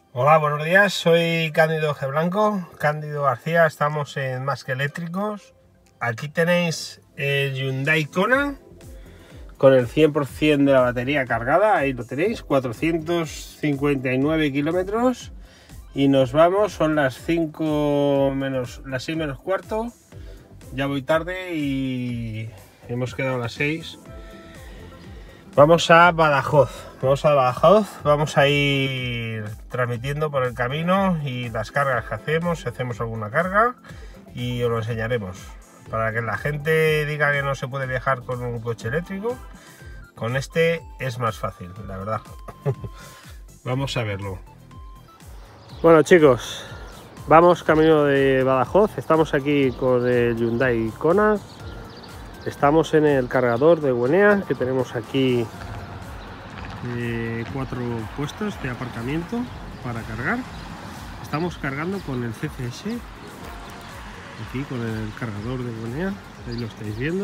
Hola, buenos días, soy Cándido G. Blanco, Cándido García, estamos en Más que Eléctricos. Aquí tenéis el Hyundai Kona con el 100% de la batería cargada, ahí lo tenéis, 459 kilómetros y nos vamos, son las 6 menos cuarto, ya voy tarde y hemos quedado a las 6. Vamos a Badajoz, vamos a ir transmitiendo por el camino y las cargas que hacemos, si hacemos alguna carga, y os lo enseñaremos. Para que la gente diga que no se puede viajar con un coche eléctrico, con este es más fácil, la verdad. Vamos a verlo. Bueno chicos, vamos camino de Badajoz, estamos aquí con el Hyundai Kona. Estamos en el cargador de Guenea, que tenemos aquí 4 puestos de aparcamiento para cargar. Estamos cargando con el CCS, aquí con el cargador de Guenea, ahí lo estáis viendo.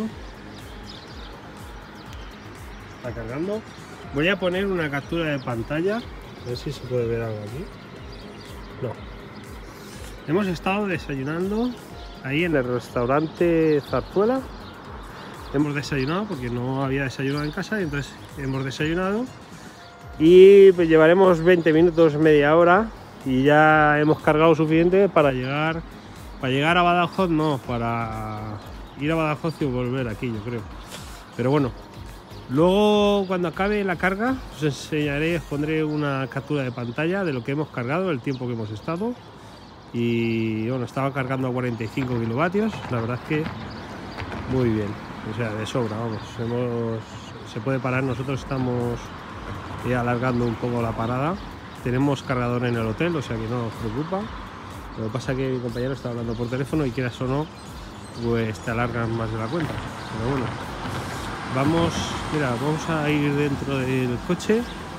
Está cargando. Voy a poner una captura de pantalla, a ver si se puede ver algo aquí. No. Hemos estado desayunando ahí en el restaurante Zarzuela. Hemos desayunado porque no había desayunado en casa, y entonces hemos desayunado y pues llevaremos 20 minutos, media hora, y ya hemos cargado suficiente para llegar a Badajoz, no, para ir a Badajoz y volver aquí, yo creo. Pero bueno, luego cuando acabe la carga os enseñaré, os pondré una captura de pantalla de lo que hemos cargado, el tiempo que hemos estado. Y bueno, estaba cargando a 45 kilovatios, la verdad es que muy bien. O sea, de sobra, vamos, se puede parar, nosotros estamos alargando un poco la parada. Tenemos cargador en el hotel, o sea que no nos preocupa. Lo que pasa es que mi compañero está hablando por teléfono y quieras o no, pues te alargan más de la cuenta. Pero bueno, vamos a ir dentro del coche,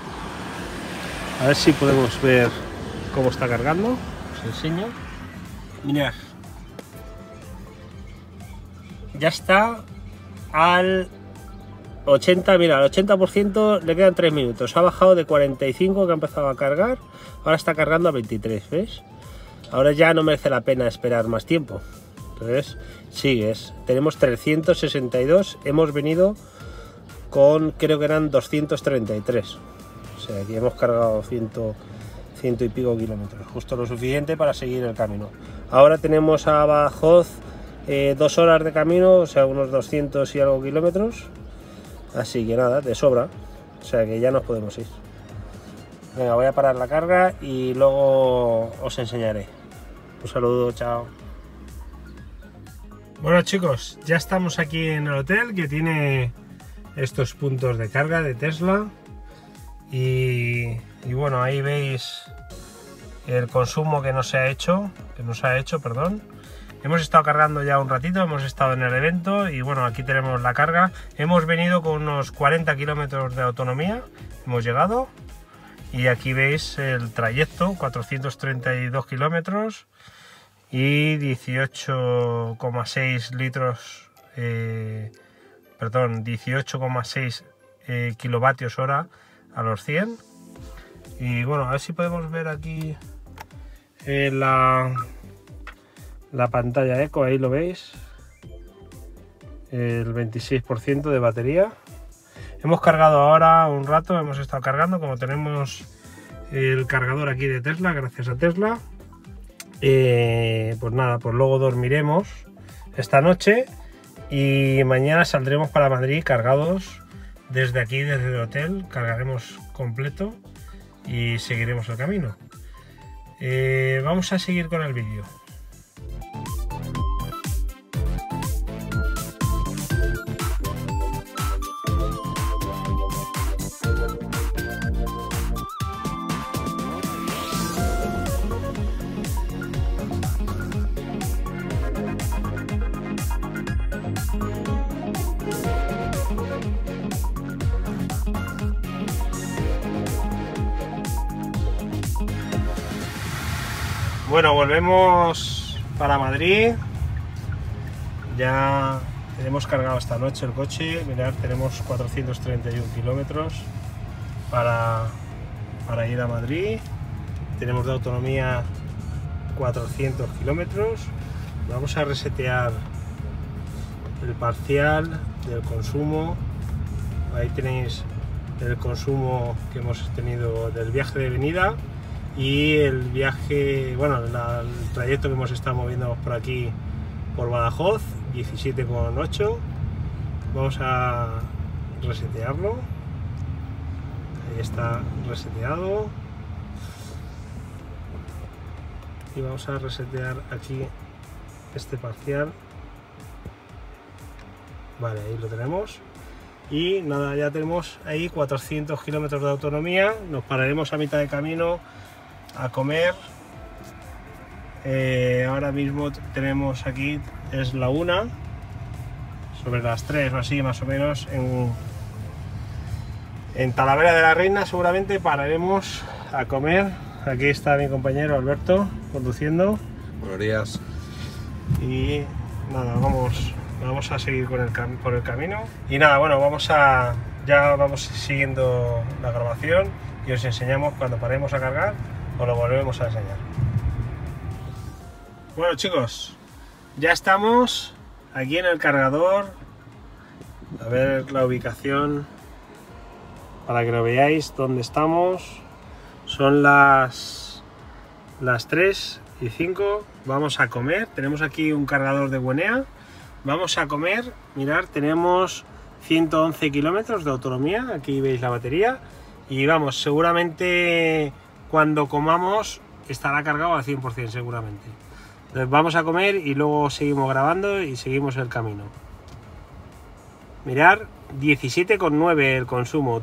a ver si podemos ver cómo está cargando. Os enseño. Mirad, ya está al 80, mira, al 80% le quedan 3 minutos. Ha bajado de 45 que ha empezado a cargar, ahora está cargando a 23, ¿ves? Ahora ya no merece la pena esperar más tiempo. Entonces, sigues. Tenemos 362, hemos venido con, creo que eran 233. O sea, aquí hemos cargado 100 y pico kilómetros, justo lo suficiente para seguir el camino. Ahora tenemos a Badajoz 2 horas de camino, o sea, unos 200 y algo kilómetros. Así que nada, de sobra. O sea que ya nos podemos ir. Venga, voy a parar la carga y luego os enseñaré. Un saludo, chao. Bueno chicos, ya estamos aquí en el hotel, que tiene estos puntos de carga de Tesla. Y bueno, ahí veis el consumo que nos ha hecho, perdón. Hemos estado cargando ya un ratito, hemos estado en el evento y bueno, aquí tenemos la carga. Hemos venido con unos 40 kilómetros de autonomía, hemos llegado y aquí veis el trayecto, 432 kilómetros y 18,6 litros, 18,6 kilovatios hora a los 100. Y bueno, a ver si podemos ver aquí la pantalla eco, ahí lo veis, el 26% de batería. Hemos cargado ahora un rato, hemos estado cargando, como tenemos el cargador aquí de Tesla, gracias a Tesla. Pues nada, pues luego dormiremos esta noche y mañana saldremos para Madrid cargados desde aquí, desde el hotel, cargaremos completo y seguiremos el camino. Vamos a seguir con el vídeo. Bueno, volvemos para Madrid. Ya hemos cargado esta noche el coche. Mirad, tenemos 431 kilómetros para ir a Madrid. tenemos de autonomía 400 kilómetros. Vamos a resetear el parcial del consumo. Ahí tenéis el consumo que hemos tenido del viaje de venida y el viaje, bueno, el trayecto que hemos estado moviendo por aquí por Badajoz, 17,8. Vamos a resetearlo. Ahí está reseteado. Y vamos a resetear aquí este parcial. Vale, ahí lo tenemos. Y nada, ya tenemos ahí 400 kilómetros de autonomía. Nos pararemos a mitad de camino a comer. Ahora mismo tenemos aquí, es la 1, sobre las 3 o así más o menos, en Talavera de la Reina. Seguramente pararemos a comer. Aquí está mi compañero Alberto conduciendo. Buenos días. Y nada, vamos a seguir por el camino. Y nada, bueno, ya vamos siguiendo la grabación y os enseñamos cuando paremos a cargar, os lo volvemos a enseñar. Bueno chicos, ya estamos aquí en el cargador. A ver la ubicación para que lo veáis dónde estamos. Son las 3:05. Vamos a comer. Tenemos aquí un cargador de Wenea. Vamos a comer. Mirad, tenemos 111 kilómetros de autonomía. Aquí veis la batería. Y vamos, seguramente cuando comamos estará cargado al 100% seguramente. Entonces vamos a comer y luego seguimos grabando y seguimos el camino. Mirad, 17,9 el consumo,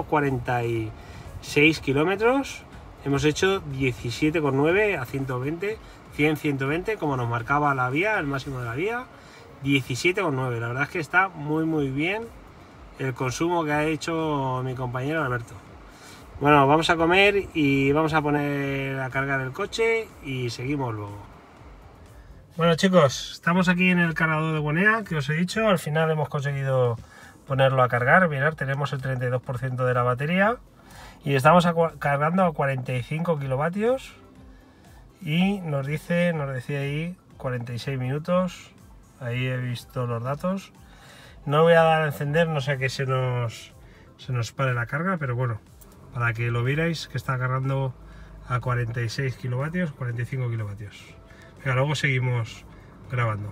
246 kilómetros. Hemos hecho 17,9 a 120, 100-120 como nos marcaba la vía, el máximo de la vía. 17,9, la verdad es que está muy bien el consumo que ha hecho mi compañero Alberto. Bueno, vamos a comer y vamos a poner a cargar el coche y seguimos luego. Bueno chicos, estamos aquí en el cargador de Wenea que os he dicho. Al final hemos conseguido ponerlo a cargar. Mirad, tenemos el 32% de la batería y estamos cargando a 45 kilovatios y nos decía ahí 46 minutos. Ahí he visto los datos. No voy a dar a encender, no sé que se nos pare la carga, pero bueno, para que lo vierais, que está cargando a 46 kilovatios, 45 kilovatios. Pero luego seguimos grabando.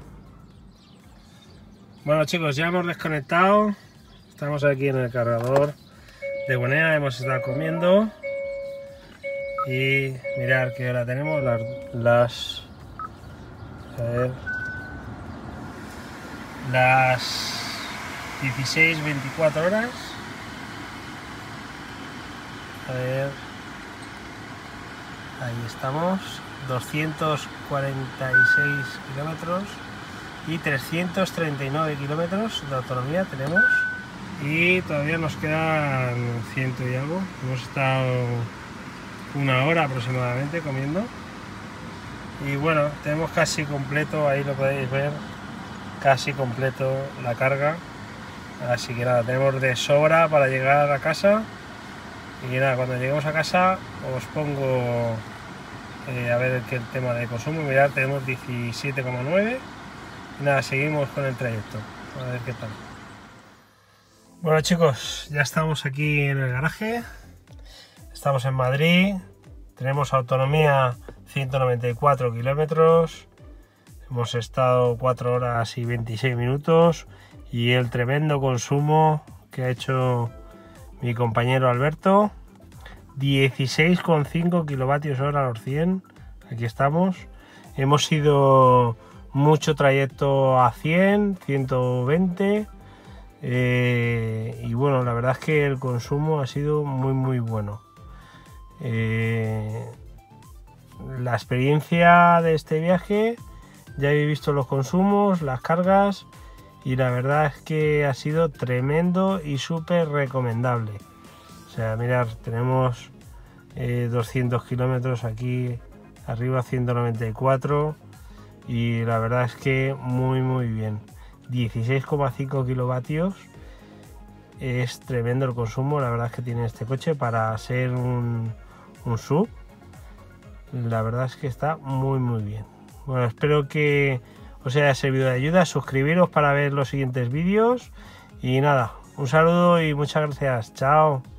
Bueno chicos, ya hemos desconectado. Estamos aquí en el cargador de Wenea, hemos estado comiendo. Y mirad que ahora tenemos las 16:24 horas. A ver, ahí estamos, 246 kilómetros y 339 kilómetros de autonomía tenemos y todavía nos quedan 100 y algo. Hemos estado 1 hora aproximadamente comiendo y bueno, tenemos casi completo, ahí lo podéis ver, casi completo la carga, así que nada, tenemos de sobra para llegar a casa. Y nada, cuando lleguemos a casa os pongo a ver el tema de consumo. Mirad, tenemos 17,9 y nada, seguimos con el trayecto, a ver qué tal. Bueno chicos, ya estamos aquí en el garaje, estamos en Madrid, tenemos autonomía 194 kilómetros, hemos estado 4 horas y 26 minutos y el tremendo consumo que ha hecho mi compañero Alberto, 16,5 kilovatios hora a los 100. Aquí estamos. Hemos ido mucho trayecto a 100, 120. Y bueno, la verdad es que el consumo ha sido muy bueno. La experiencia de este viaje, ya habéis visto los consumos, las cargas. Y la verdad es que ha sido tremendo y súper recomendable. O sea, mirad, tenemos 200 kilómetros aquí arriba, 194 y la verdad es que muy bien. 16,5 kilovatios, es tremendo el consumo, la verdad es que tiene este coche para ser un SUV. La verdad es que está muy bien. Bueno, espero que os haya servido de ayuda. Suscribiros para ver los siguientes vídeos. Y nada, un saludo y muchas gracias. Chao.